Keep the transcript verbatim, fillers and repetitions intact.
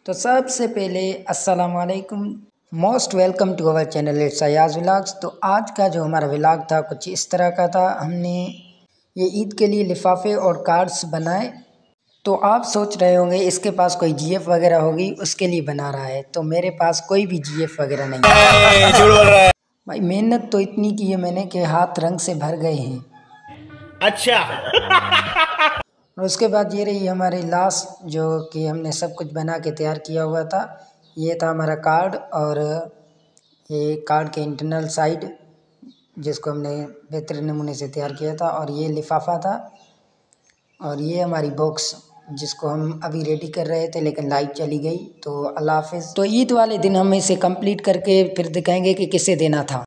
तो सबसे पहले अस्सलाम वालेकुम, most welcome to our channel it's Ayaz vlogs. तो आज का जो हमारा व्लॉग था कुछ इस तरह का था। हमने ये ईद के लिए लिफाफे और कार्ड्स बनाए। तो आप सोच रहे होंगे इसके पास कोई जीएफ वगैरह होगी उसके लिए बना रहा है, तो मेरे पास कोई भी जीएफ वगैरह नहीं है। भाई मेहनत तो इतनी की है मैंने कि हाथ रंग से भर गए हैं। अच्छा। और उसके बाद ये रही हमारी लास्ट जो कि हमने सब कुछ बना के तैयार किया हुआ था। ये था हमारा कार्ड और ये कार्ड के इंटरनल साइड जिसको हमने बेहतरीन नमूने से तैयार किया था, और ये लिफाफा था, और ये हमारी बॉक्स जिसको हम अभी रेडी कर रहे थे लेकिन लाइट चली गई। तो अल्लाह हाफिज़। तो ईद वाले दिन हम इसे कंप्लीट करके फिर दिखाएंगे कि किसे देना था।